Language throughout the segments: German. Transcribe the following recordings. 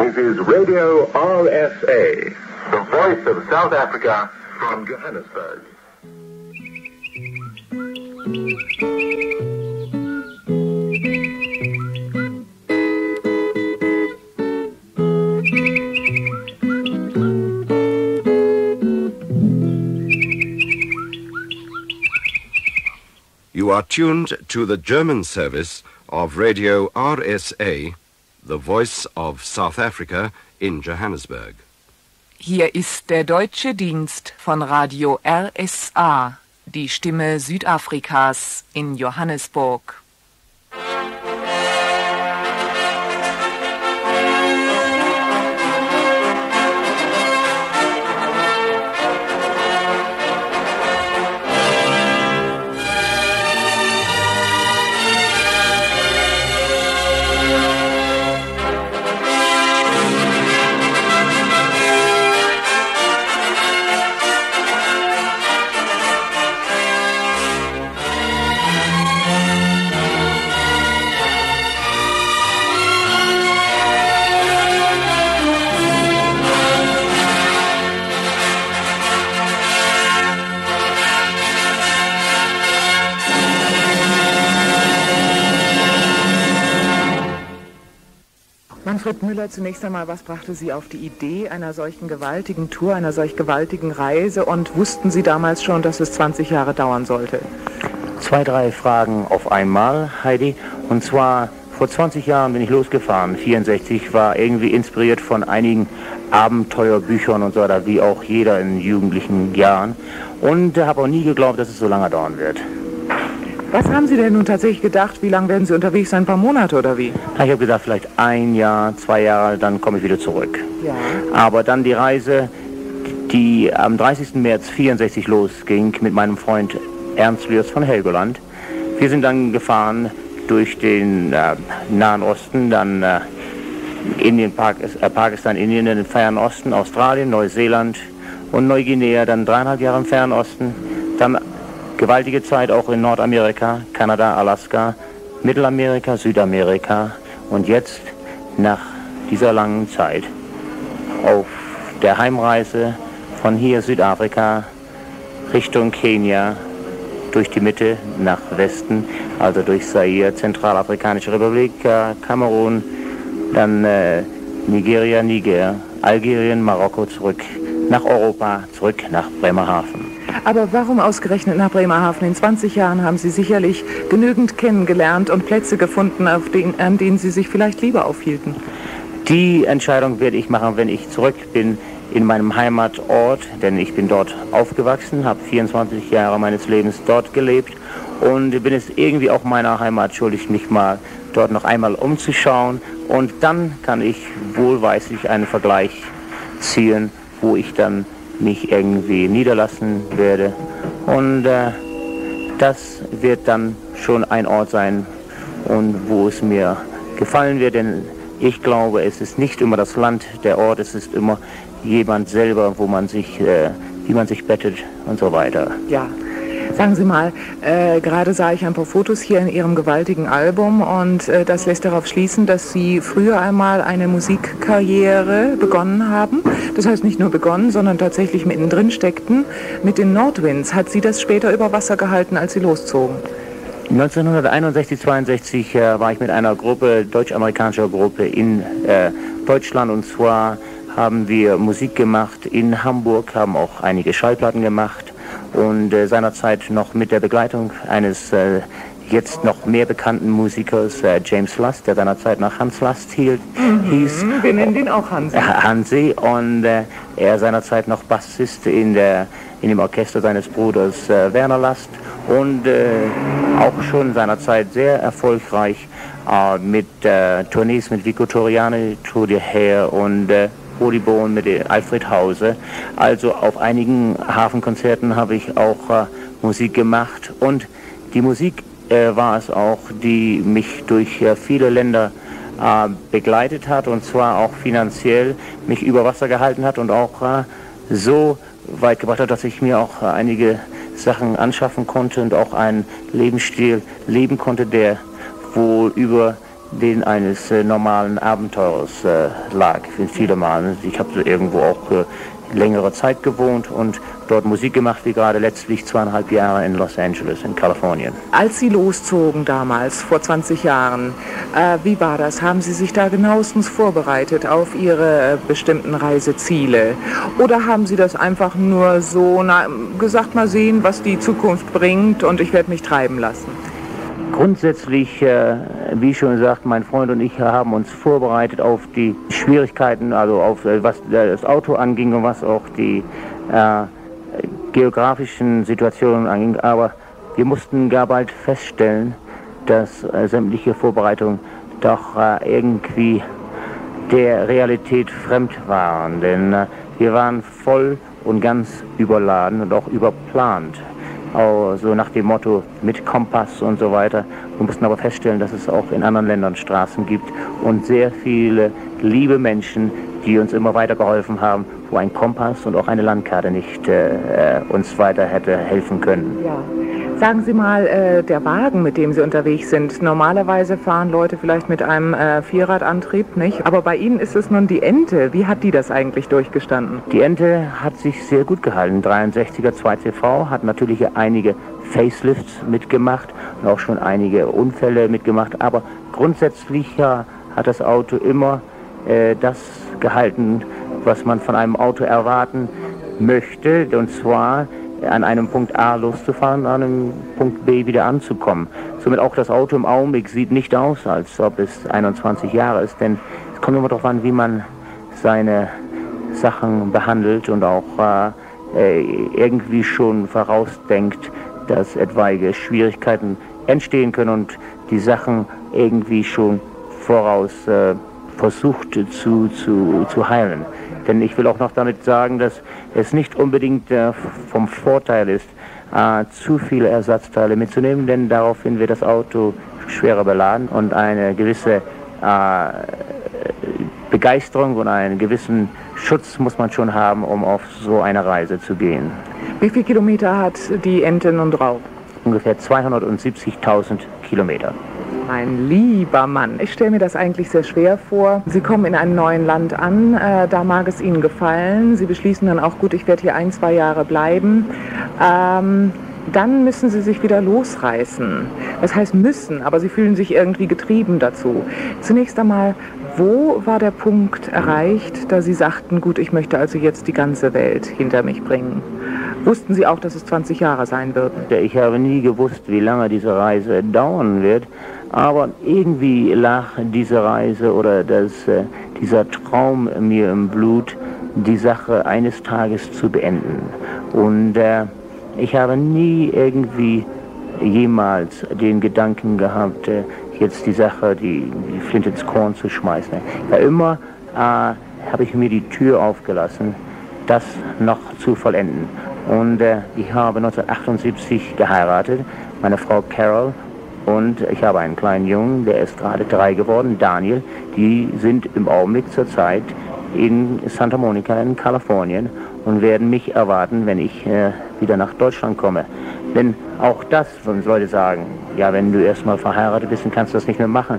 This is Radio RSA, the voice of South Africa from Johannesburg. You are tuned to the German service of Radio RSA, the voice of South Africa in Johannesburg. Hier ist der deutsche Dienst von Radio RSA, die Stimme Südafrikas in Johannesburg. Manfred Müller, zunächst einmal, was brachte Sie auf die Idee einer solchen gewaltigen Tour, einer solch gewaltigen Reise, und wussten Sie damals schon, dass es 20 Jahre dauern sollte? 2, 3 Fragen auf einmal, Heidi. Und zwar, vor 20 Jahren bin ich losgefahren, 64, war irgendwie inspiriert von einigen Abenteuerbüchern und so weiter, wie auch jeder in jugendlichen Jahren. Und habe auch nie geglaubt, dass es so lange dauern wird. Was haben Sie denn nun tatsächlich gedacht? Wie lange werden Sie unterwegs sein? Ein paar Monate oder wie? Ich habe gedacht, vielleicht 1 Jahr, 2 Jahre, dann komme ich wieder zurück. Ja. Aber dann die Reise, die am 30. März 64 losging, mit meinem Freund Ernst Wiers von Helgoland. Wir sind dann gefahren durch den Nahen Osten, dann Indien, Pakistan, Indien, den Fernen Osten, Australien, Neuseeland und Neuguinea, dann 3,5 Jahre im Fernen Osten, dann gewaltige Zeit auch in Nordamerika, Kanada, Alaska, Mittelamerika, Südamerika und jetzt nach dieser langen Zeit auf der Heimreise von hier Südafrika Richtung Kenia, durch die Mitte nach Westen, also durch Zaire, Zentralafrikanische Republik, Kamerun, dann Nigeria, Niger, Algerien, Marokko, zurück nach Europa, zurück nach Bremerhaven. Aber warum ausgerechnet nach Bremerhaven? In 20 Jahren haben Sie sicherlich genügend kennengelernt und Plätze gefunden, an denen Sie sich vielleicht lieber aufhielten. Die Entscheidung werde ich machen, wenn ich zurück bin in meinem Heimatort, denn ich bin dort aufgewachsen, habe 24 Jahre meines Lebens dort gelebt und bin es irgendwie auch meiner Heimat schuldig, mich mal dort noch einmal umzuschauen, und dann kann ich wohlweislich einen Vergleich ziehen, wo ich dann mich irgendwie niederlassen werde, und das wird dann schon ein Ort sein, und wo es mir gefallen wird, denn ich glaube, es ist nicht immer das Land, der Ort, es ist immer jemand selber, wo man sich, wie man sich bettet und so weiter. Ja. Sagen Sie mal, gerade sah ich ein paar Fotos hier in Ihrem gewaltigen Album, und das lässt darauf schließen, dass Sie früher einmal eine Musikkarriere begonnen haben. Das heißt, nicht nur begonnen, sondern tatsächlich mittendrin steckten mit den Nordwinds. Hat Sie das später über Wasser gehalten, als Sie loszogen? 1961, 62 war ich mit einer Gruppe, deutsch-amerikanischer Gruppe in Deutschland, und zwar haben wir Musik gemacht in Hamburg, haben auch einige Schallplatten gemacht. Und seinerzeit noch mit der Begleitung eines jetzt noch mehr bekannten Musikers, James Last, der seinerzeit nach Hans Last hieß. Wir nennen ihn auch Hansi. Hansi, und er seinerzeit noch Bassist in dem Orchester seines Bruders Werner Last, und auch schon seinerzeit sehr erfolgreich mit Tournees mit Vico Toriani, Tour de Hair und Bodybone mit Alfred Hause. Also auf einigen Hafenkonzerten habe ich auch Musik gemacht, und die Musik war es auch, die mich durch viele Länder begleitet hat, und zwar auch finanziell mich über Wasser gehalten hat und auch so weit gebracht hat, dass ich mir auch einige Sachen anschaffen konnte und auch einen Lebensstil leben konnte, der wohl über den eines normalen Abenteurers lag, in viele Male. Ich habe irgendwo auch längere Zeit gewohnt und dort Musik gemacht, wie gerade letztlich 2,5 Jahre in Los Angeles, in Kalifornien. Als Sie loszogen damals, vor 20 Jahren, wie war das? Haben Sie sich da genauestens vorbereitet auf Ihre bestimmten Reiseziele? Oder haben Sie das einfach nur so gesagt, mal sehen, was die Zukunft bringt und ich werde mich treiben lassen? Grundsätzlich, wie schon gesagt, mein Freund und ich haben uns vorbereitet auf die Schwierigkeiten, also auf was das Auto anging und was auch die geografischen Situationen anging. Aber wir mussten gar bald feststellen, dass sämtliche Vorbereitungen doch irgendwie der Realität fremd waren. Denn wir waren voll und ganz überladen und auch überplant. So nach dem Motto mit Kompass und so weiter. Wir mussten aber feststellen, dass es auch in anderen Ländern Straßen gibt und sehr viele liebe Menschen, die uns immer weitergeholfen haben, wo ein Kompass und auch eine Landkarte nicht uns weiter hätte helfen können. Ja. Sagen Sie mal, der Wagen, mit dem Sie unterwegs sind, normalerweise fahren Leute vielleicht mit einem Vierradantrieb, nicht? Aber bei Ihnen ist es nun die Ente. Wie hat die das eigentlich durchgestanden? Die Ente hat sich sehr gut gehalten. 63er 2CV hat natürlich einige Facelifts mitgemacht und auch schon einige Unfälle mitgemacht. Aber grundsätzlich hat das Auto immer das gehalten, was man von einem Auto erwarten möchte, und zwar an einem Punkt A loszufahren, an einem Punkt B wieder anzukommen. Somit auch das Auto im Augenblick sieht nicht aus, als ob es 21 Jahre ist, denn es kommt immer darauf an, wie man seine Sachen behandelt und auch irgendwie schon vorausdenkt, dass etwaige Schwierigkeiten entstehen können und die Sachen irgendwie schon voraus versucht zu heilen. Denn ich will auch noch damit sagen, dass es nicht unbedingt vom Vorteil ist, zu viele Ersatzteile mitzunehmen, denn daraufhin wird das Auto schwerer beladen und eine gewisse Begeisterung und einen gewissen Schutz muss man schon haben, um auf so eine Reise zu gehen. Wie viele Kilometer hat die Ente nun drauf? Ungefähr 270.000 Kilometer. Mein lieber Mann, ich stelle mir das eigentlich sehr schwer vor. Sie kommen in einem neuen Land an, da mag es Ihnen gefallen. Sie beschließen dann auch, gut, ich werde hier 1-2 Jahre bleiben. Dann müssen Sie sich wieder losreißen. Das heißt müssen, aber Sie fühlen sich irgendwie getrieben dazu. Zunächst einmal, wo war der Punkt erreicht, da Sie sagten, gut, ich möchte also jetzt die ganze Welt hinter mich bringen? Wussten Sie auch, dass es 20 Jahre sein würden? Ich habe nie gewusst, wie lange diese Reise dauern wird. Aber irgendwie lag diese Reise oder dieser Traum mir im Blut, die Sache eines Tages zu beenden. Und ich habe nie irgendwie jemals den Gedanken gehabt, jetzt die Sache, die Flinte ins Korn zu schmeißen. Ja, immer habe ich mir die Tür aufgelassen, das noch zu vollenden. Und ich habe 1978 geheiratet, meine Frau Carol. Und ich habe einen kleinen Jungen, der ist gerade 3 geworden, Daniel. Die sind im Augenblick zurzeit in Santa Monica in Kalifornien und werden mich erwarten, wenn ich wieder nach Deutschland komme. Denn auch das, wenn Leute sagen, ja, wenn du erstmal verheiratet bist, dann kannst du das nicht mehr machen.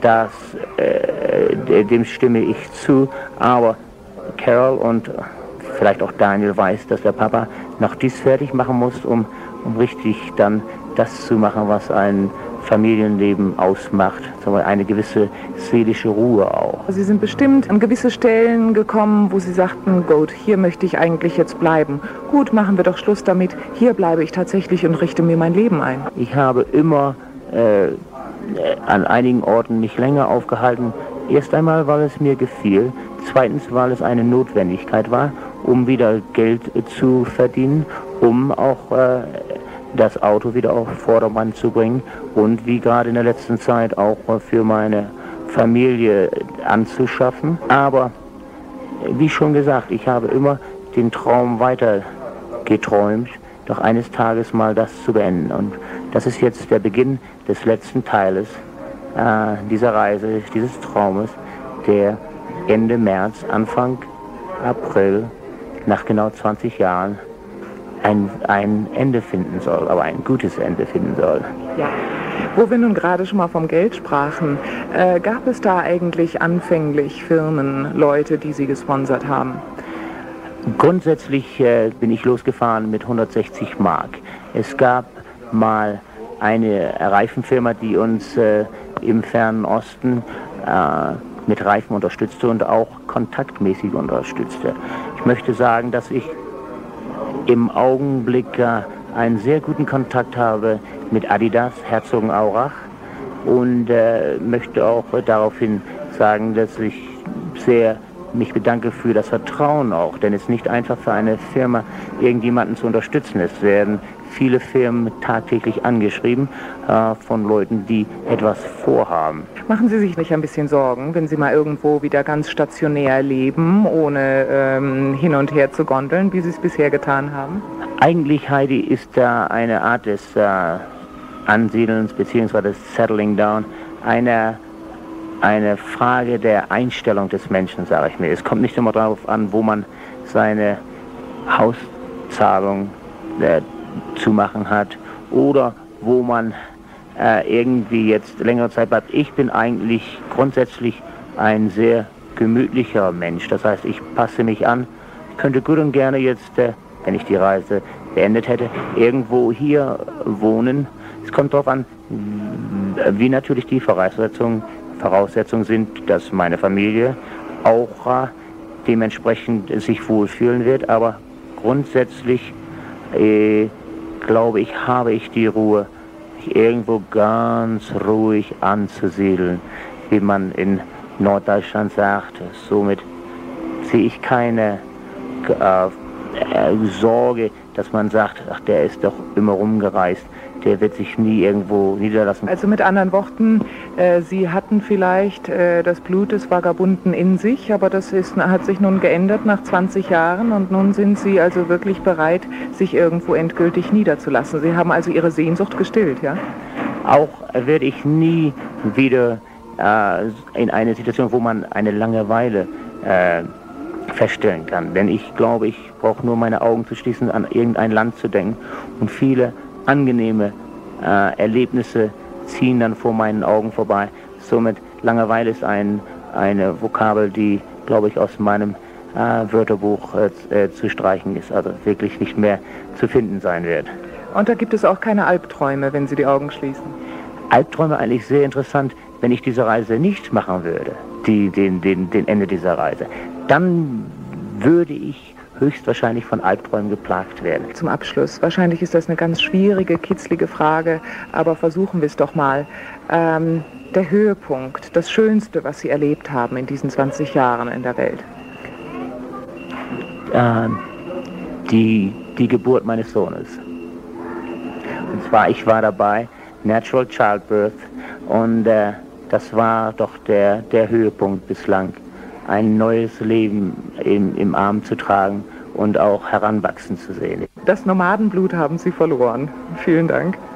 Dem stimme ich zu. Aber Carol und vielleicht auch Daniel weiß, dass der Papa noch dies fertig machen muss, um richtig dann das zu machen, was ein Familienleben ausmacht, eine gewisse seelische Ruhe auch. Sie sind bestimmt an gewisse Stellen gekommen, wo Sie sagten, gut, hier möchte ich eigentlich jetzt bleiben. Gut, machen wir doch Schluss damit. Hier bleibe ich tatsächlich und richte mir mein Leben ein. Ich habe immer an einigen Orten mich länger aufgehalten. Erst einmal, weil es mir gefiel. Zweitens, weil es eine Notwendigkeit war, um wieder Geld zu verdienen, um auch das Auto wieder auf Vordermann zu bringen und wie gerade in der letzten Zeit auch für meine Familie anzuschaffen. Aber wie schon gesagt, ich habe immer den Traum weiter geträumt, doch eines Tages mal das zu beenden. Und das ist jetzt der Beginn des letzten Teiles dieser Reise, dieses Traumes, der Ende März, Anfang April, nach genau 20 Jahren, ein Ende finden soll, aber ein gutes Ende finden soll. Ja. Wo wir nun gerade schon mal vom Geld sprachen, gab es da eigentlich anfänglich Firmen, Leute, die Sie gesponsert haben? Grundsätzlich bin ich losgefahren mit 160 Mark. Es gab mal eine Reifenfirma, die uns im fernen Osten mit Reifen unterstützte und auch kontaktmäßig unterstützte. Ich möchte sagen, dass ich im Augenblick einen sehr guten Kontakt habe mit Adidas Herzogenaurach und möchte auch daraufhin sagen, dass ich sehr mich bedanke für das Vertrauen auch, denn es ist nicht einfach für eine Firma, irgendjemanden zu unterstützen. Es werden viele Firmen tagtäglich angeschrieben von Leuten, die etwas vorhaben. Machen Sie sich nicht ein bisschen Sorgen, wenn Sie mal irgendwo wieder ganz stationär leben, ohne hin und her zu gondeln, wie Sie es bisher getan haben? Eigentlich, Heidi, ist da eine Art des Ansiedelns bzw. des Settling Down eine Frage der Einstellung des Menschen, sage ich mir. Es kommt nicht immer darauf an, wo man seine Hauszahlung zu machen hat oder wo man irgendwie jetzt längere Zeit bleibt. Ich bin eigentlich grundsätzlich ein sehr gemütlicher Mensch. Das heißt, ich passe mich an. Ich könnte gut und gerne jetzt, wenn ich die Reise beendet hätte, irgendwo hier wohnen. Es kommt darauf an, wie natürlich die Voraussetzungen sind, dass meine Familie auch dementsprechend sich wohlfühlen wird. Aber grundsätzlich glaube ich, habe ich die Ruhe, mich irgendwo ganz ruhig anzusiedeln, wie man in Norddeutschland sagt. Somit sehe ich keine Sorge, dass man sagt, ach, der ist doch immer rumgereist, der wird sich nie irgendwo niederlassen. Also mit anderen Worten, Sie hatten vielleicht das Blut des Vagabunden in sich, aber das hat sich nun geändert nach 20 Jahren und nun sind Sie also wirklich bereit, sich irgendwo endgültig niederzulassen. Sie haben also Ihre Sehnsucht gestillt, ja? Auch werde ich nie wieder in eine Situation, wo man eine Langeweile feststellen kann. Denn ich glaube, ich brauche nur meine Augen zu schließen, an irgendein Land zu denken und viele angenehme Erlebnisse ziehen dann vor meinen Augen vorbei. Somit Langeweile ist eine Vokabel, die, glaube ich, aus meinem Wörterbuch zu streichen ist, also wirklich nicht mehr zu finden sein wird. Und da gibt es auch keine Albträume, wenn Sie die Augen schließen? Albträume eigentlich sehr interessant, wenn ich diese Reise nicht machen würde, den Ende dieser Reise. Dann würde ich höchstwahrscheinlich von Albträumen geplagt werden. Zum Abschluss, wahrscheinlich ist das eine ganz schwierige, kitzlige Frage, aber versuchen wir es doch mal. Der Höhepunkt, das Schönste, was Sie erlebt haben in diesen 20 Jahren in der Welt? Die Geburt meines Sohnes. Und zwar, ich war dabei, Natural Childbirth, und das war doch der Höhepunkt bislang. Ein neues Leben im Arm zu tragen und auch heranwachsen zu sehen. Das Nomadenblut haben Sie verloren. Vielen Dank.